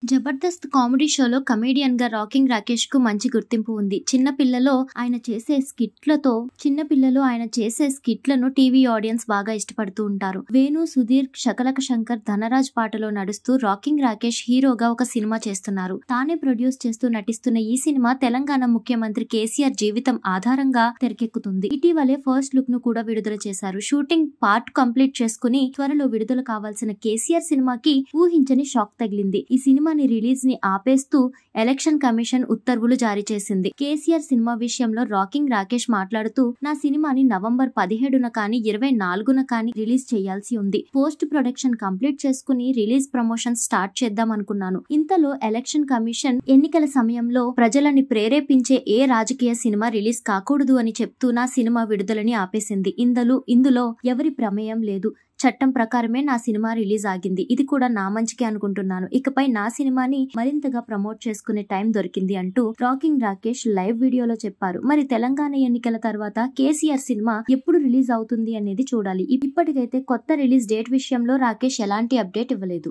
Jabardasth comedy షోలో comedian గా rocking Rakesh కు మంచి గుర్తింపు ఉంది. చిన్న పిల్లలో ఆయన చేసే స్కిట్లను టీవీ ఆడియన్స్ బాగా ఇష్టపడుతూ ఉంటారు. వేణు, సుధీర్, శకలక శంకర్, ధనరాజ్ పాటలో నడుస్తూ రాకింగ్ రాకేష్ హీరోగా ఒక సినిమా చేస్తున్నారు. తానే ప్రొడ్యూస్ చేస్తూ నటిస్తున్న ఈ సినిమా తెలంగాణ ముఖ్యమంత్రి కేసీఆర్ జీవితం ఆధారంగా తెరకెక్కుతుంది. ఇటీవలే ఫస్ట్ లుక్ ను కూడా విడుదల చేశారు. షూటింగ్ పార్ట్ కంప్లీట్ చేసుకుని త్వరలో విడుదల కావాల్సిన కేసీఆర్ సినిమాకి ఊహించని షాక్ తగిలింది. ఈ సినిమాని రిలీజ్ ని ఆపేస్తూ ఎలక్షన్ కమిషన్ ఉత్తర్వులు జారీ చేసింది. కేసీఆర్ సినిమా విషయంలో రాకింగ్ రాకేష్ మాట్లాడుతూ, నా సినిమాని నవంబర్ 17న కానీ 24న కానీ రిలీజ్ చేయాల్సి ఉంది. పోస్ట్ ప్రొడక్షన్ కంప్లీట్ చేసుకుని రిలీజ్ ప్రమోషన్ స్టార్ట్ చేద్దాం అనుకున్నాను. ఇంతలో ఎలక్షన్ కమిషన్ ఎన్నికల సమయంలో ప్రజలని ప్రేరేపించే ఏ రాజకీయ సినిమా రిలీజ్ కాకూడదు అని చెప్తూ నా సినిమా విడుదలని ఆపేసింది. ఇందులో ఎవరి ప్రమేయం లేదు. చట్టం ప్రకారమే నా సినిమా రిలీజ్ ఆగింది. ఇది కూడా నా మంచికే అనుకుంటున్నాను. ఇకపై నా సినిమాని మరింతగా ప్రమోట్ చేసుకునే టైం దొరికింది అంటూ రాకింగ్ రాకేష్ లైవ్ వీడియోలో చెప్పారు. మరి తెలంగాణ ఎన్నికల తర్వాత కేసీఆర్ సినిమా ఎప్పుడు రిలీజ్ అవుతుంది అనేది చూడాలి. ఇప్పటికైతే కొత్త రిలీజ్ డేట్ విషయంలో రాకేష్ ఎలాంటి అప్డేట్ ఇవ్వలేదు.